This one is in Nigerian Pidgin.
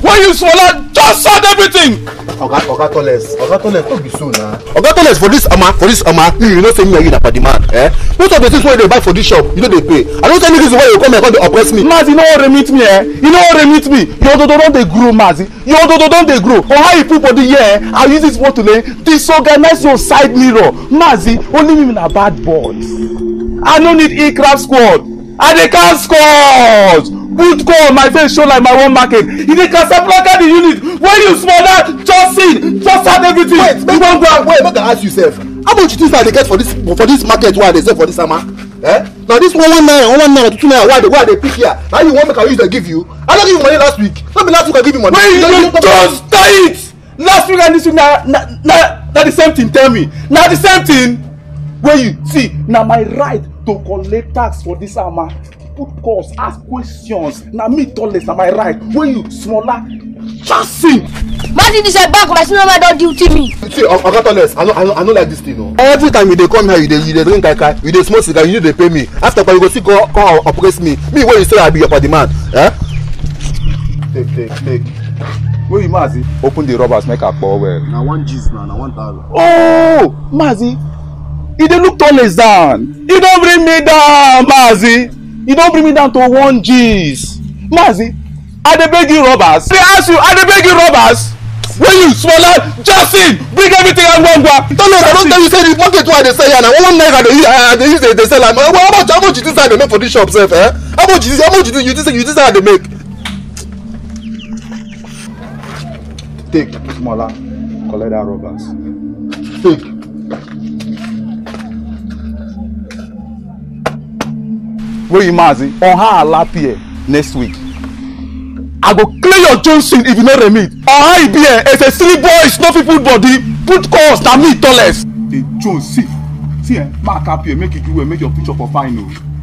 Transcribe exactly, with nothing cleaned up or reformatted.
When you swallow, just sort everything. Oga, Oga Toles, Oga Toles, don't be so now. Oga Toles, for this ama, for this ama, you know say me and you na demand, eh? Most of the things wey they buy for this shop, you know they pay. I don't tell you this why you come here come dey oppress me. Mazi, you know what remit me, eh? You know what remit me? Your dodo don dey grow, Mazi. Your dodo don dey grow. For how you put body here, eh? I use this word to lay disorganize your side mirror. Mazi, only me na bad boys. I no need e-craft squad. I dey count scores. Put call my face show like my own market. If they can supply the unit, when you small that, just see, just add everything. Wait, make one go. Wait, make I ask you, self. How much you think I dey get for this for this market? Why they sell for this summer? Eh? Now this one one nine, one one nine, two nine. Why they why they pick here? Now you want make I use they give you? I don't give you money last week. Not be last week I give you money. Wait, you, you just tie it. Last week and this week na na na na the same thing. Tell me, na the same thing. When you see, na my right to collect tax for this summer. Put calls, ask questions. Now me Toles, na my right. When you smaller, just sing. Mazi, this is back. My senior man don't duty me. See, Oga Toles, I know, I know, I know like this thing. No. Every time you dey come here, you dey, you dey drink kaka, you dey smoke cigar, you need to pay me. After you go see go come oppress me. Me when you say I be your party man, eh? Take, take, take. Where you Mazi? Open the rubbers, make a pour well. Now one G's now, now one thousand. Oh, Mazi, you dey look Toles down. You don't bring me down, Mazi. You don't bring me down to one G's. Mazi, I dey beg you robbers. They ask you, I dey beg you robbers. When you swallow, just in, bring everything and go go. Toles, I don't tell you say the market why they sell here now. One naira they use, uh, they use they, they sell am. How much, how much you think they make for this shop, self? Eh? How much is how much you think you think you think they make? Take smaller, collect that robbers. Take. Where you Mazi? On how I lap here next week. I go clear your Johnson if you no remit. On how you be here, it's a silly boy, it's not people body. Put calls, na me Toles. The Jones, see, see, eh, mark up here, make it do well, make your picture for fine.